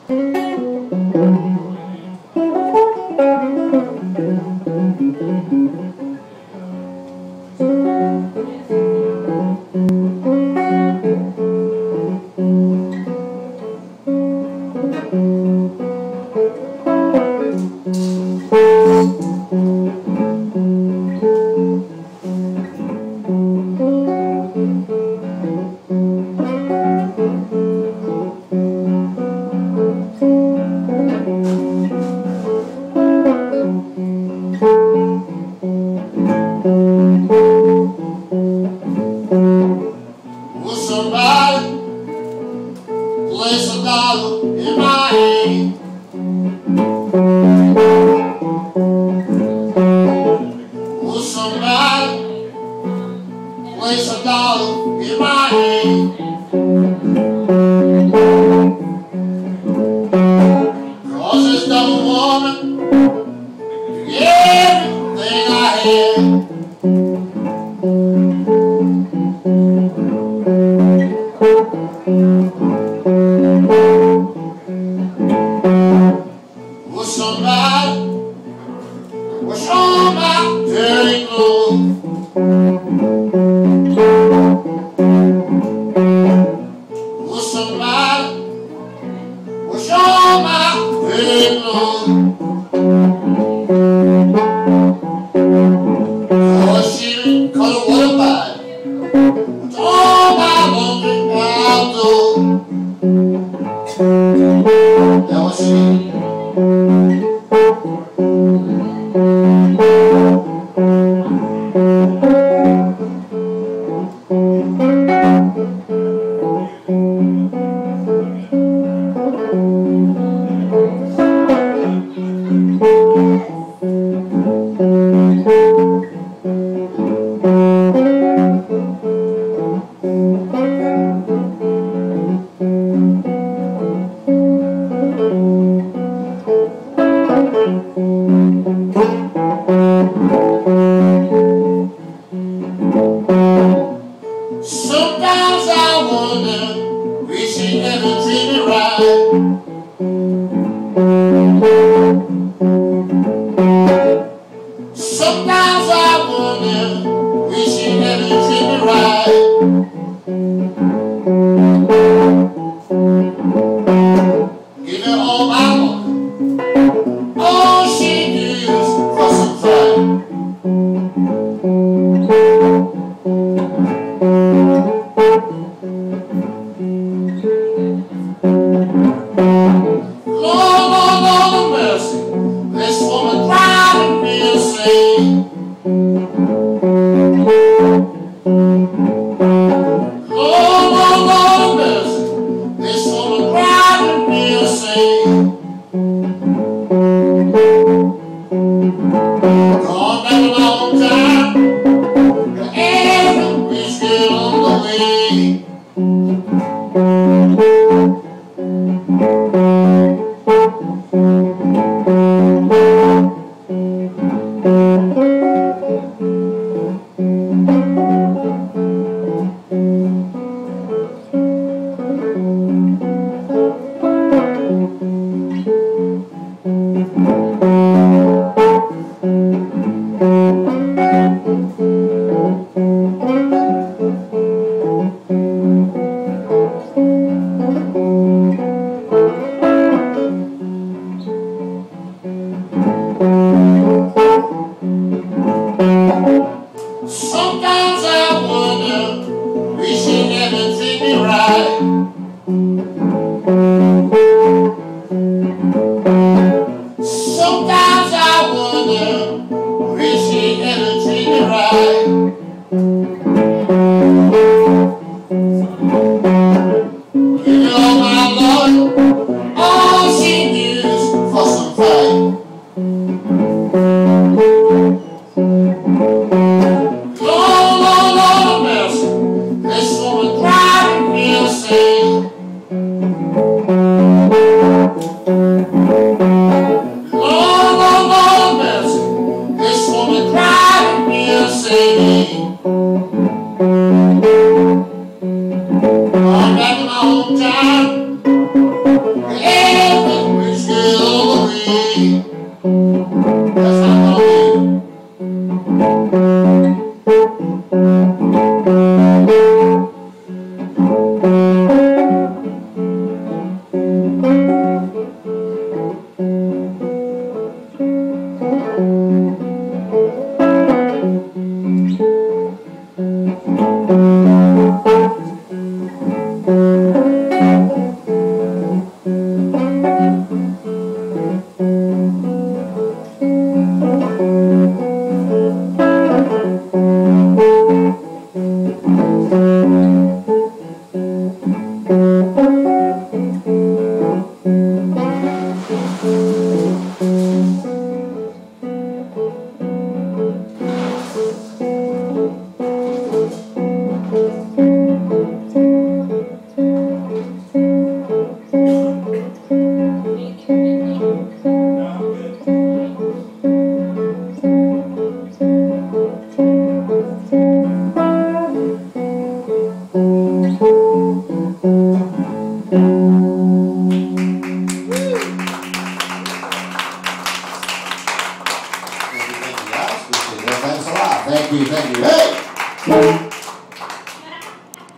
Place a dollar in my hand. Will somebody place a dollar in my hand? 'Cause this dumb woman took everything I had. Somebody wash all my dirty clothes. Will somebody wash all my dirty clothes? Oh, she didn't cut a water pipe with all my laundry outdoors. That was she. Sometimes I wonder, wish she ever treated me right. Sometimes I wonder, wish she ever treated me right. Give her all my money, all she gives for some fight. Lord mercy, this woman driving me insane. Lord mercy, this woman driving me insane. Thank you, guys. Appreciate it. Thanks a lot. Thank you, thank you. Hey!